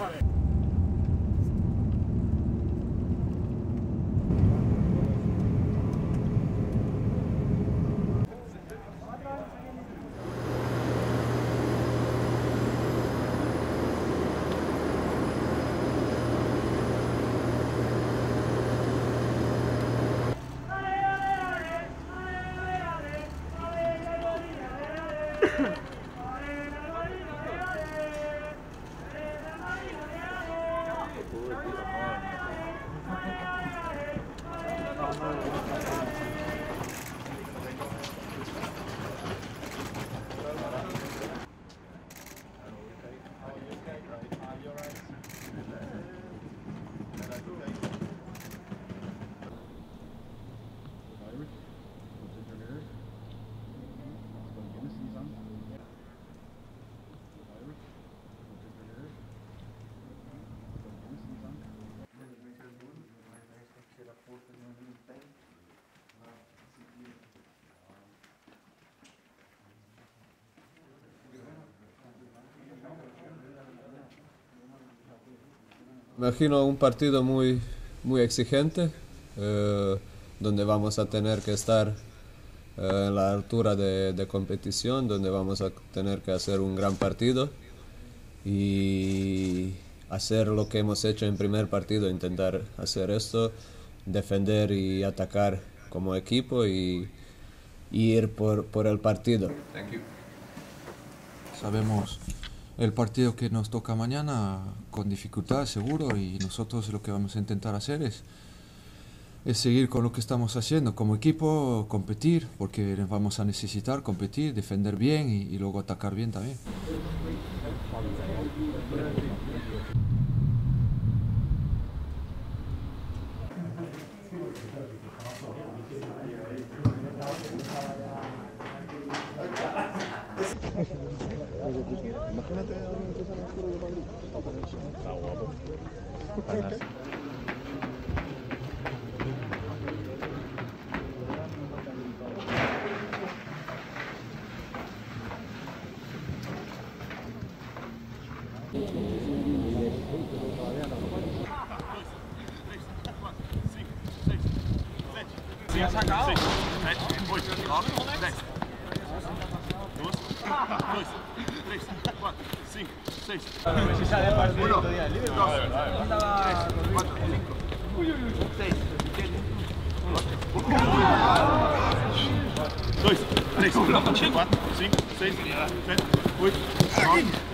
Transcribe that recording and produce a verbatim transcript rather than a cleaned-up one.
Imagino un partido muy, muy exigente, eh, donde vamos a tener que estar eh, en la altura de, de competición, donde vamos a tener que hacer un gran partido y hacer lo que hemos hecho en primer partido, intentar hacer esto, defender y atacar como equipo y, y ir por, por el partido. Thank you. Sabemos el partido que nos toca mañana con dificultad seguro, y nosotros lo que vamos a intentar hacer es, es seguir con lo que estamos haciendo como equipo, competir, porque vamos a necesitar competir, defender bien y, y luego atacar bien también. Imagínate a alguien que sale oscuro de Madrid. Está guapo. Se ha sacado. seis, sete, oito, nove, dez. Dois, dois, três, quatro, cinco, seis. Si sale el partido otro día libre. Dos, tres, cuatro, cinco, seis, siete, ocho. Dois, três, quatro, cinco, seis, sete, oito, nove.